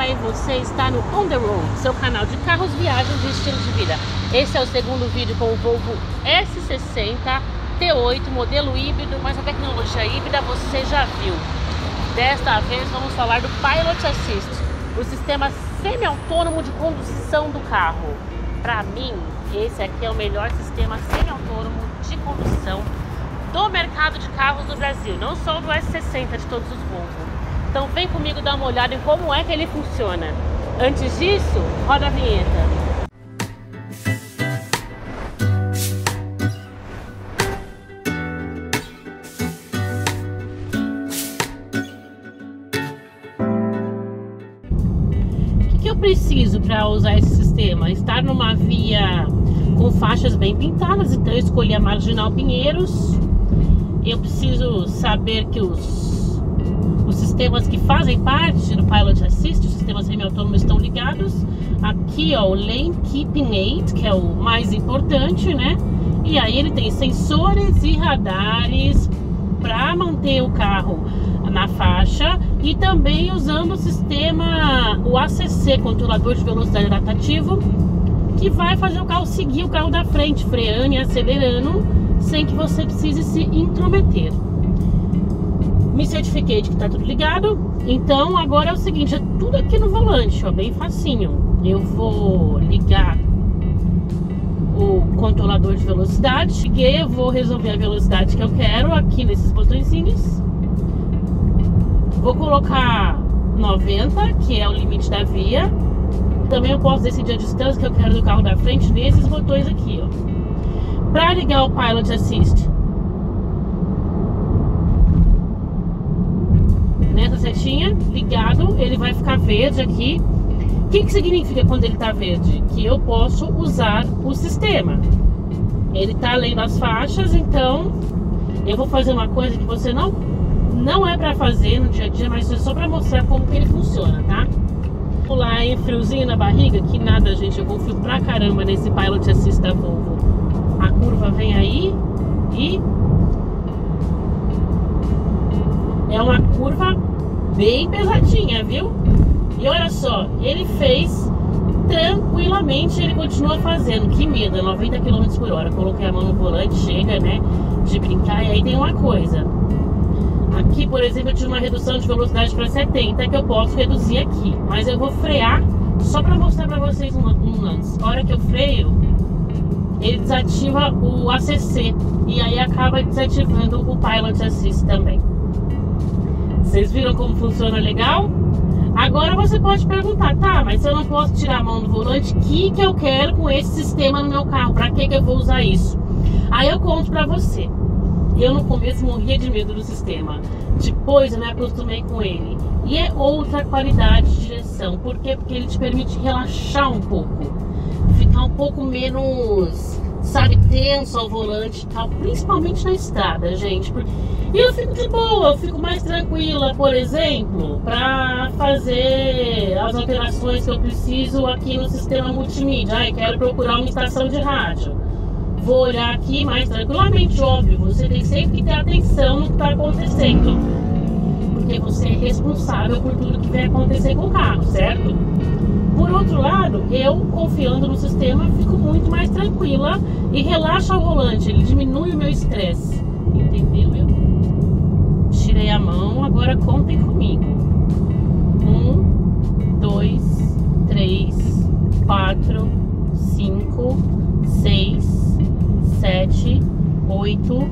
Olá, e você está no On The Road, seu canal de carros, viagens e estilo de vida. Esse é o segundo vídeo com o Volvo S60 T8, modelo híbrido, mas a tecnologia híbrida você já viu. Desta vez vamos falar do Pilot Assist, o sistema semi-autônomo de condução do carro. Para mim, esse aqui é o melhor sistema semi-autônomo de condução do mercado de carros do Brasil, não só do S60, de todos os Volvo. Então vem comigo dar uma olhada em como é que ele funciona. Antes disso, roda a vinheta. O que eu preciso para usar esse sistema? Estar numa via com faixas bem pintadas, então eu escolhi a Marginal Pinheiros. Eu preciso saber que os sistemas que fazem parte do Pilot Assist, os sistemas semi-autônomos, estão ligados. Aqui, ó, o Lane Keeping Aid, que é o mais importante, né? E aí ele tem sensores e radares para manter o carro na faixa, e também usando o sistema, o ACC, controlador de velocidade adaptativo, que vai fazer o carro seguir o carro da frente, freando e acelerando, sem que você precise se intrometer. Me certifiquei de que tá tudo ligado. Então agora é o seguinte, é tudo aqui no volante, ó, bem facinho. Eu vou ligar o controlador de velocidade. Liguei, eu vou resolver a velocidade que eu quero aqui nesses botõezinhos. Vou colocar 90, que é o limite da via. Também eu posso decidir a distância que eu quero do carro da frente nesses botões aqui, ó. Para ligar o Pilot Assist, nessa setinha, ligado, ele vai ficar verde aqui. O que significa quando ele está verde? Que eu posso usar o sistema. Ele está além das faixas, então eu vou fazer uma coisa que você não é para fazer no dia a dia, mas é só para mostrar como que ele funciona, tá? Vamos lá, em friozinho na barriga, que nada, gente, eu confio pra caramba nesse Pilot Assist da Volvo. A curva vem aí e é uma curva bem pesadinha, viu? E olha só, ele fez tranquilamente, ele continua fazendo. Que medo, 90 km por hora. Coloquei a mão no volante, chega, né, de brincar. E aí tem uma coisa. Aqui, por exemplo, eu tive uma redução de velocidade para 70, que eu posso reduzir aqui. Mas eu vou frear só para mostrar para vocês um lance. A hora que eu freio, ele desativa o ACC. E aí acaba desativando o Pilot Assist também. Vocês viram como funciona legal? Agora você pode perguntar, tá, mas se eu não posso tirar a mão do volante, o que eu quero com esse sistema no meu carro? Pra que eu vou usar isso? Aí eu conto pra você. Eu no começo morria de medo do sistema. Depois eu me acostumei com ele. E é outra qualidade de direção. Por quê? Porque ele te permite relaxar um pouco. Ficar um pouco menos, sabe, tenso ao volante e tal. Principalmente na estrada, gente. E eu fico de boa, eu fico mais tranquila, por exemplo, para fazer as alterações que eu preciso aqui no sistema multimídia. Ai, quero procurar uma estação de rádio. Vou olhar aqui mais tranquilamente, óbvio. Você tem sempre que ter atenção no que está acontecendo, porque você é responsável por tudo que vai acontecer com o carro, certo? Por outro lado, eu, confiando no sistema, fico muito mais tranquila e relaxa o volante. Ele diminui o meu estresse, entendeu? Tirei a mão, agora contem comigo. 1, 2, 3, 4, 5, 6, 7, 8,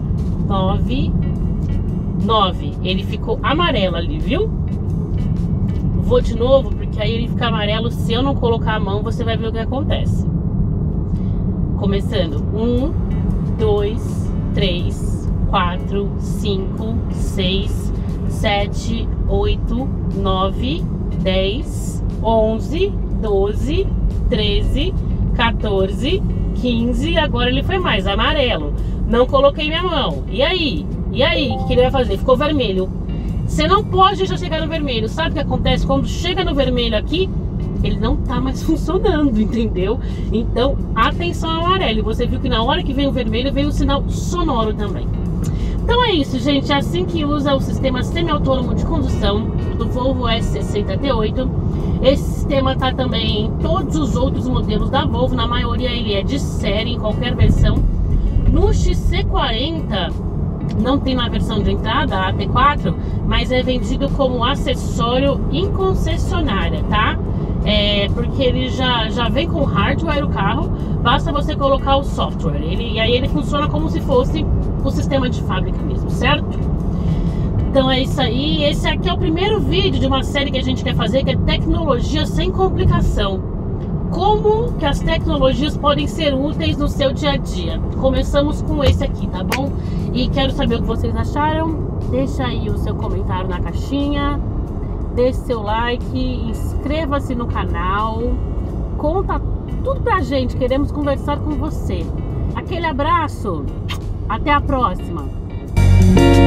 9. Ele ficou amarelo ali, viu? Vou de novo, porque aí ele fica amarelo. Se eu não colocar a mão, você vai ver o que acontece. Começando. 1, 2, 3, 4, 5, 6, 7, 8, 9, 10, 11, 12, 13, 14, 15. Agora ele foi mais amarelo. Não coloquei minha mão. E aí? O que ele vai fazer? Ficou vermelho. Você não pode deixar chegar no vermelho. Sabe o que acontece? Quando chega no vermelho aqui, ele não tá mais funcionando, entendeu? Então, atenção ao amarelo. Você viu que na hora que vem o vermelho, vem o sinal sonoro também. Então é isso, gente. É assim que usa o sistema semi-autônomo de condução exemplo, do Volvo S60 T8. Esse sistema está também em todos os outros modelos da Volvo, na maioria ele é de série, em qualquer versão. No XC40 não tem na versão de entrada, a AT4, mas é vendido como acessório em concessionária, tá? Porque ele já vem com hardware o carro, basta você colocar o software, e aí ele funciona como se fosse o sistema de fábrica mesmo, certo? Então é isso aí, esse aqui é o primeiro vídeo de uma série que a gente quer fazer, que é tecnologia sem complicação. Como que as tecnologias podem ser úteis no seu dia a dia. Começamos com esse aqui, tá bom? E quero saber o que vocês acharam. Deixa aí o seu comentário na caixinha, deixe seu like, inscreva-se no canal, conta tudo pra gente, queremos conversar com você. Aquele abraço, até a próxima!